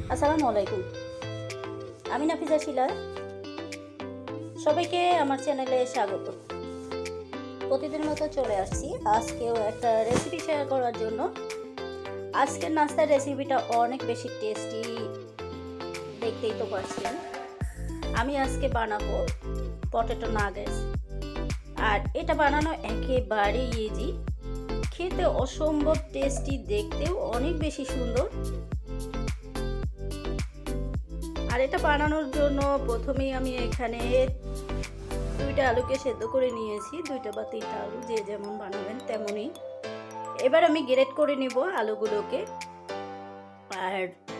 আসসালামু আলাইকুম। আমি নাফিজা শিলা। সবাইকে আমার চ্যানেলে স্বাগত। প্রতিদিনের মতো চলে আসছি আজকেও একটা রেসিপি শেয়ার করার জন্য। আজকের নাস্তার রেসিপিটা অনেক বেশি টেস্টি, দেখতেই তো পাচ্ছেন। আমি আজকে বানাবো পটেটো নাগেটস, আর এটা বানানো একেবারেই ইজি, খেতে অসম্ভব টেস্টি, দেখতেও অনেক বেশি সুন্দর। আর এটা বানানোর জন্য প্রথমেই আমি এখানে 2টা আলুকে সেদ্ধ করে নিয়েছি, 2টা বা 3টা আলু, যে যেমন বানাবেন তেমনই। এবার আমি গ্রেট করে নিব আলুগুলোকে, আর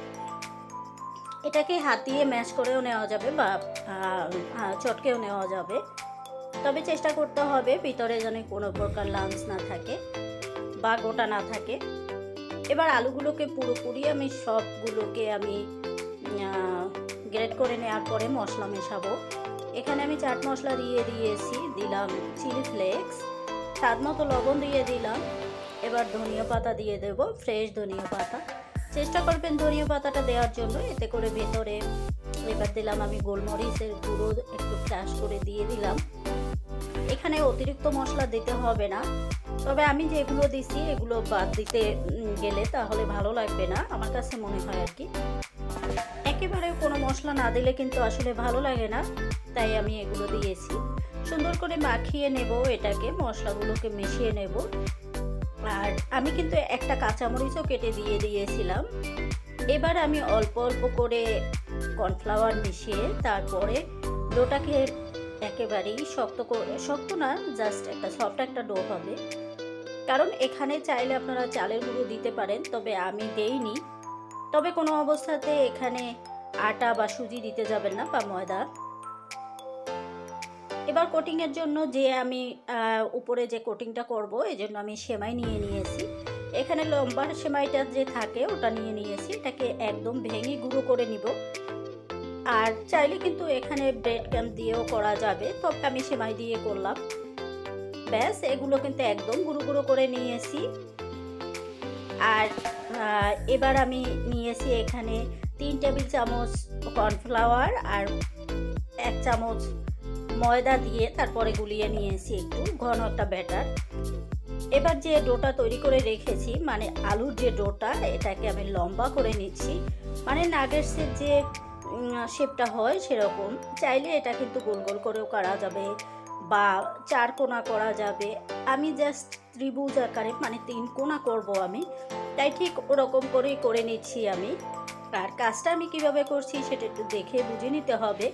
এটাকে হাত দিয়ে ম্যাশ করেও নেওয়া যাবে বা চটকেও নেওয়া যাবে, তবে চেষ্টা করতে হবে ভিতরে যেন কোনো প্রকার লাম্পস না থাকে বা গোটা না থাকে। এবার আলুগুলোকে পুরোপুরি আমি সবগুলোকে আমি গ্রেট করে নেওয়ার পরে মশলা মেশাবো। এখানে আমি চাট মশলা দিয়ে দিয়েছি, দিলাম চিলি ফ্লেক্স, স্বাদ মতো লবণ দিয়ে দিলাম। এবার ধনিয়া পাতা দিয়ে দেব, ফ্রেশ ধনিয়া পাতা। চেষ্টা করবেন ধনিয়া পাতাটা দেওয়ার জন্য, এতে করে ভেতরে। এবার দিলাম আমি গোলমরিচের গুঁড়ো একটু ক্রাশ করে দিয়ে দিলাম। এখানে অতিরিক্ত মশলা দিতে হবে না, তবে আমি যেগুলো দিছি এগুলো বাদ দিতে গেলে তাহলে ভালো লাগবে না, আমার কাছে মনে হয় আর কি। একেবারে কোনো মশলা না দিলে কিন্তু আসলে ভালো লাগে না, তাই আমি এগুলো দিয়েছি। সুন্দর করে মাখিয়ে নেব, এটাকে মশলাগুলোকে মিশিয়ে নেব। আর আমি কিন্তু একটা কাঁচামরিচও কেটে দিয়ে দিয়েছিলাম। এবার আমি অল্প অল্প করে কর্নফ্লাওয়ার মিশিয়ে তারপরে ডোটাকে একেবারেই শক্ত না, জাস্ট একটা সফট একটা ডো হবে। কারণ এখানে চাইলে আপনারা চালের গুঁড়ো দিতে পারেন, তবে আমি দেইনি। তবে কোনো অবস্থাতে এখানে আটা বা সুজি দিতে যাবেন না, বা ময়দা। এবার কোটিংয়ের জন্য যে আমি উপরে যে কোটিংটা করব, এই জন্য আমি সেমাই নিয়ে নিয়েছি। এখানে লম্বা সেমাইটা যে থাকে ওটা নিয়ে নিয়েছি, এটাকে একদম ভেঙে গুঁড়ো করে নিব। আর চাইলে কিন্তু এখানে ব্রেড ক্রাম্ব দিয়েও করা যাবে, তবে আমি সেমাই দিয়ে করলাম। ব্যাস, এগুলো কিন্তু একদম গুঁড়ো গুঁড়ো করে নিয়েছি। আর এবার আমি নিয়েছি এখানে 3 টেবিল চামচ কর্নফ্লাওয়ার আর 1 চামচ ময়দা দিয়ে তারপরে গুলিয়ে নিয়েছি একটু ঘন একটা ব্যাটার। এবার যে ডোটা তৈরি করে রেখেছি, মানে আলুর যে ডোটা, এটাকে আমি লম্বা করে নিচ্ছি, মানে নাগেটসের যে শেপটা হয় সেরকম। চাইলে এটা কিন্তু গোল গোল করেও করা যাবে বা 4 কোণা করা যাবে। আমি জাস্ট ত্রিভুজ আকারে, মানে 3 কোণা করব আমি, তাই ঠিক ওরকম করেই করে নিচ্ছি আমি। আর কাজটা আমি কিভাবে করছি সেটা একটু দেখে বুঝে নিতে হবে।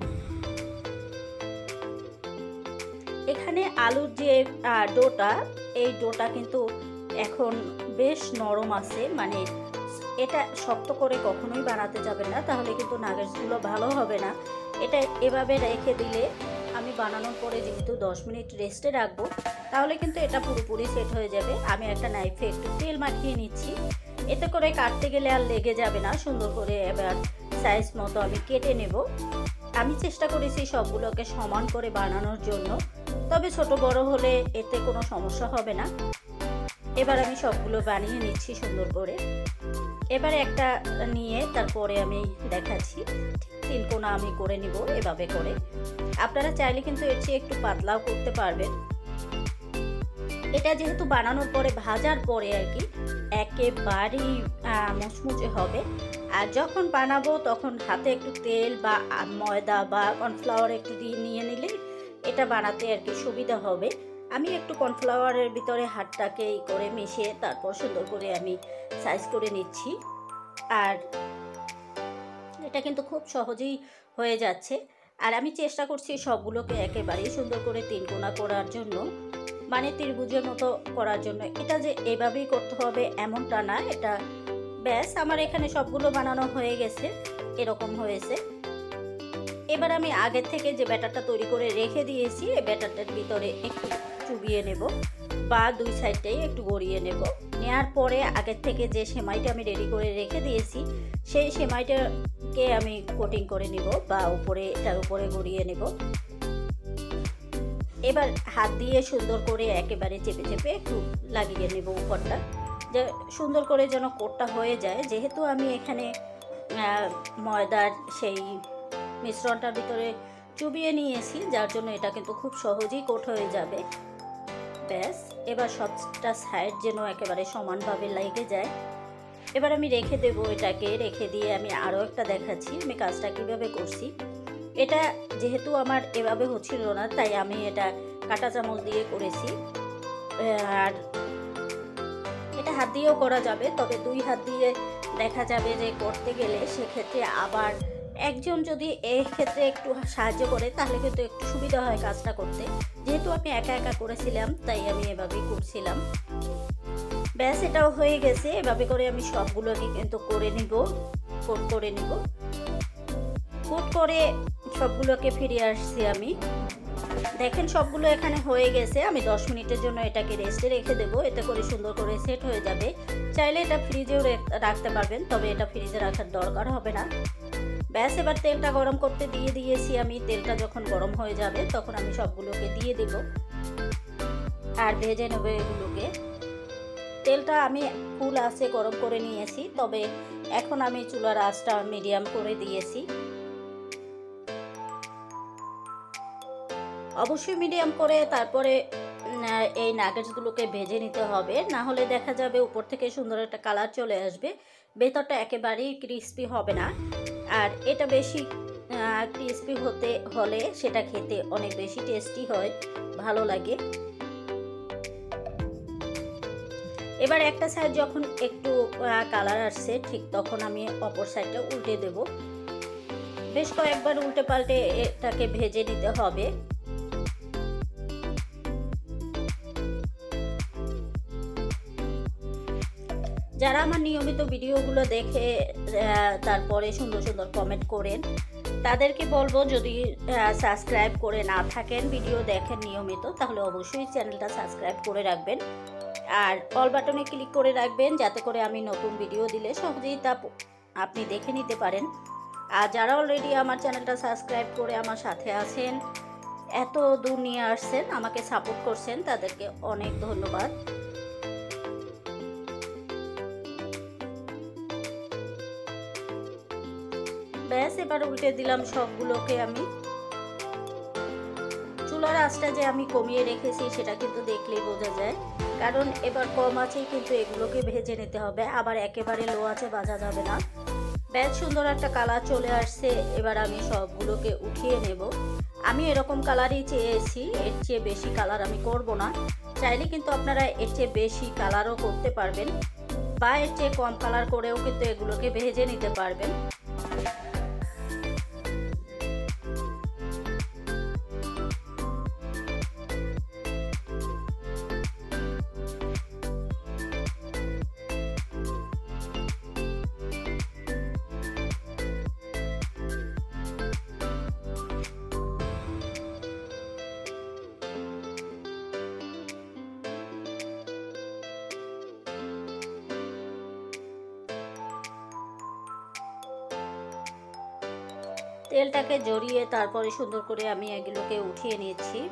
এখানে আলুর যে ডোটা, এই ডোটা কিন্তু এখন বেশ নরম আছে, মানে এটা শক্ত করে কখনোই বানাতে যাবেন না, তাহলে কিন্তু নাগেটসগুলো ভালো হবে না। এটা এভাবে রেখে দিলে, আমি বানানোর পরে যেহেতু 10 মিনিট রেস্টে রাখবো, তাহলে কিন্তু এটা পুরোপুরি সেট হয়ে যাবে। আমি একটা নাইফে একটু তেল মাখিয়ে নিচ্ছি, এতে করে কাটতে গেলে আর লেগে যাবে না। সুন্দর করে এবার সাইজ মতো আমি কেটে নেব। আমি চেষ্টা করেছি সবগুলোকে সমান করে বানানোর জন্য, তবে ছোট বড় হলে এতে কোনো সমস্যা হবে না। এবার আমি সবগুলো বানিয়ে নিচ্ছি সুন্দর করে। এবার একটা নিয়ে তারপরে আমি দেখাচ্ছি, 3 কোণা আমি করে নিব এভাবে করে। আপনারা চাইলে কিন্তু এর চেয়ে একটু পাতলাও করতে পারবেন। এটা যেহেতু বানানোর পরে, ভাজার পরে আর কি, একেবারেই মুচমুচে হবে। আর যখন বানাবো তখন হাতে একটু তেল বা ময়দা বা কর্নফ্লাওয়ার একটু দিয়ে নিয়ে নিলে এটা বানাতে আর কি সুবিধা হবে। আমি একটু কর্নফ্লাওয়ারের ভিতরে হাতটাকে করে মিশিয়ে তারপর সুন্দর করে আমি সাইজ করে নিচ্ছি। আর এটা কিন্তু খুব সহজেই হয়ে যাচ্ছে। আর আমি চেষ্টা করছি সবগুলোকে একেবারেই সুন্দর করে 3 কোণা করার জন্য, মানে ত্রিভুজের মতো করার জন্য। এটা যে এভাবেই করতে হবে এমনটা না। এটা ব্যাস, আমার এখানে সবগুলো বানানো হয়ে গেছে, এরকম হয়েছে। এবার আমি আগের থেকে যে ব্যাটারটা তৈরি করে রেখে দিয়েছি, এই ব্যাটারটার ভিতরে একটু চুবিয়ে নেব বা 2 সাইডটাই একটু গড়িয়ে নেব। নেওয়ার পরে আগের থেকে যে সেমাইটা আমি রেডি করে রেখে দিয়েছি, সেই সেমাইটাকে আমি কোটিং করে নেব বা এটার উপরে গড়িয়ে নেব। এবার হাত দিয়ে সুন্দর করে একেবারে চেপে চেপে একটু লাগিয়ে নেব উপরটা, যে সুন্দর করে যেন কোটটা হয়ে যায়। যেহেতু আমি এখানে ময়দার সেই মিশ্রণটার ভিতরে চুবিয়ে নিয়েছি, যার জন্য এটা কিন্তু খুব সহজেই কোট হয়ে যাবে। ব্যাস, এবার সবটা সাইড যেন একেবারে সমানভাবে লেগে যায়। এবার আমি রেখে দেব এটাকে। রেখে দিয়ে আমি আরও একটা দেখাচ্ছি আমি কাজটা কীভাবে করছি। এটা যেহেতু আমার এভাবে হচ্ছিল না, তাই আমি এটা কাঁটা চামচ দিয়ে করেছি। আর এটা হাত দিয়েও করা যাবে, তবে 2 হাত দিয়ে দেখা যাবে যে করতে গেলে সেক্ষেত্রে আবার একজন যদি এই ক্ষেত্রে একটু সাহায্য করে তাহলে কিন্তু একটু সুবিধা হয় কাজটা করতে। যেহেতু আমি একা একা করেছিলাম তাই আমি এভাবেই করছিলাম। ব্যাস, এটাও হয়ে গেছে। এভাবে করে আমি সবগুলোকে কিন্তু করে নিব, কোট করে নিব। কোট করে সবগুলোকে ফিরিয়ে আসছি আমি। দেখেন সবগুলো এখানে হয়ে গেছে। আমি 10 মিনিটের জন্য এটাকে রেস্টে রেখে দেবো, এতে করে সুন্দর করে সেট হয়ে যাবে। চাইলে এটা ফ্রিজেও রাখতে পারবেন, তবে এটা ফ্রিজে রাখার দরকার হবে না। ব্যাস, এবার তেলটা গরম করতে দিয়ে দিয়েছি আমি। তেলটা যখন গরম হয়ে যাবে তখন আমি সবগুলোকে দিয়ে দেব আর ভেজে নেব এগুলোকে। তেলটা আমি ফুল আঁচে গরম করে নিয়েছি, তবে এখন আমি চুলার আঁচটা মিডিয়াম করে দিয়েছি। অবশ্যই মিডিয়াম করে তারপরে এই নাগেটসগুলোকে ভেজে নিতে হবে, না হলে দেখা যাবে উপর থেকে সুন্দর একটা কালার চলে আসবে, ভেতরটা একেবারেই ক্রিস্পি হবে না। আর এটা বেশি ক্রিস্পি হলে সেটা খেতে অনেক বেশি টেস্টি হয়, ভালো লাগে। এবার একটা সাইড যখন একটু কালার আসছে ঠিক তখন আমি অপর সাইডটা উল্টে দেব। বেশ কয়েকবার উল্টে পাল্টে এটাকে ভেজে নিতে হবে। যারা আমার নিয়মিত ভিডিওগুলো দেখে তারপরে সুন্দর সুন্দর কমেন্ট করেন, তাদেরকে বলবো যদি সাবস্ক্রাইব করে না থাকেন, ভিডিও দেখেন নিয়মিত, তাহলে অবশ্যই চ্যানেলটা সাবস্ক্রাইব করে রাখবেন আর অল বাটনে ক্লিক করে রাখবেন, যাতে করে আমি নতুন ভিডিও দিলে সহজেই তা আপনি দেখে নিতে পারেন। আর যারা অলরেডি আমার চ্যানেলটা সাবস্ক্রাইব করে আমার সাথে আছেন, এত দূর নিয়ে আসছেন, আমাকে সাপোর্ট করছেন, তাদেরকে অনেক ধন্যবাদ। ব্যাস, এবার উল্টে দিলাম সবগুলোকে আমি। চুলার আঁচটা যে আমি কমিয়ে রেখেছি সেটা কিন্তু দেখলেই বোঝা যায়, কারণ এবার কম আঁচেই কিন্তু এগুলোকে ভেজে নিতে হবে, আবার একেবারে লো আঁচে ভাজা যাবে না। বেশ সুন্দর একটা কালার চলে আসছে। এবার আমি সবগুলোকে উঠিয়ে নেব। আমি এরকম কালারই চেয়েছি, এর চেয়ে বেশি কালার আমি করব না। চাইলে কিন্তু আপনারা এর চেয়ে বেশি কালারও করতে পারবেন, বা এর চেয়ে কম কালার করেও কিন্তু এগুলোকে ভেজে নিতে পারবেন। তেলটাকে জড়িয়ে তারপরে সুন্দর করে আমি এগুলোকে উঠিয়ে নিচ্ছি।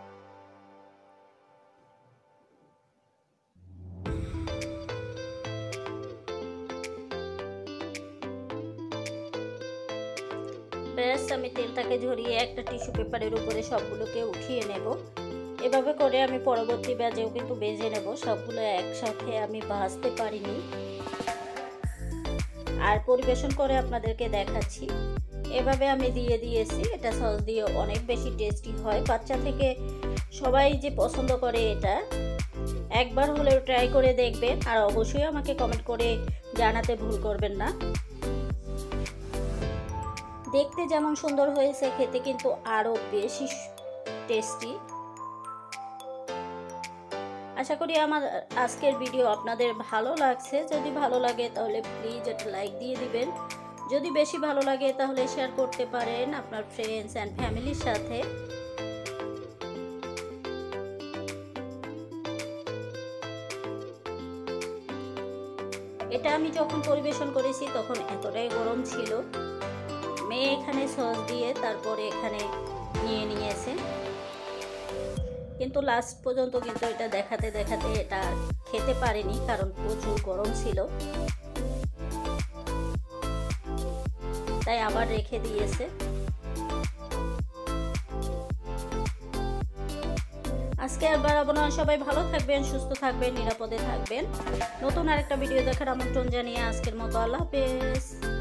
ব্যাস, আমি তেলটাকে ঝরিয়ে একটা টিস্যু পেপারের উপরে সবগুলোকে উঠিয়ে নেব। এভাবে করে আমি পরবর্তী ব্যাচেও কিন্তু ভেজে নেব। সবগুলো একসাথে আমি ভাজতে পারিনি, আর পরিবেশন করে আপনাদেরকে দেখাচ্ছি। এভাবে আমি দিয়ে দিয়েছি। এটা সস দিয়ে অনেক বেশি টেস্টি হয়, বাচ্চা থেকে সবাই যে পছন্দ করে এটা। একবার হলেও ট্রাই করে দেখবেন, আর অবশ্যই আমাকে কমেন্ট করে জানাতে ভুল করবেন না। দেখতে যেমন সুন্দর হয়েছে, খেতে কিন্তু আরও বেশি টেস্টি। আশা করি আমার আজকের ভিডিও আপনাদের ভালো লাগছে। যদি ভালো লাগে তাহলে প্লিজ একটা লাইক দিয়ে দিবেন। যদি বেশি ভালো লাগে তাহলে শেয়ার করতে পারেন আপনার ফ্রেন্ডস অ্যান্ড ফ্যামিলির সাথে। এটা আমি যখন পরিবেশন করেছি তখন এতটাই গরম ছিল। মেয়ে এখানে সস দিয়ে তারপরে এখানে নিয়ে নিয়েছে, কিন্তু লাস্ট পর্যন্ত কিন্তু এটা দেখাতে দেখাতে এটা খেতে পারেনি, কারণ প্রচুর গরম ছিল। তাই আবার রেখে দিয়েছে। আজকে আর বাড়াবো না, সবাই ভালো থাকবেন, সুস্থ থাকবেন, নিরাপদে থাকবেন। নতুন আরেকটা ভিডিও দেখার আমন্ত্রণ জানিয়ে আজকের মতো আল্লাহ হাফেজ।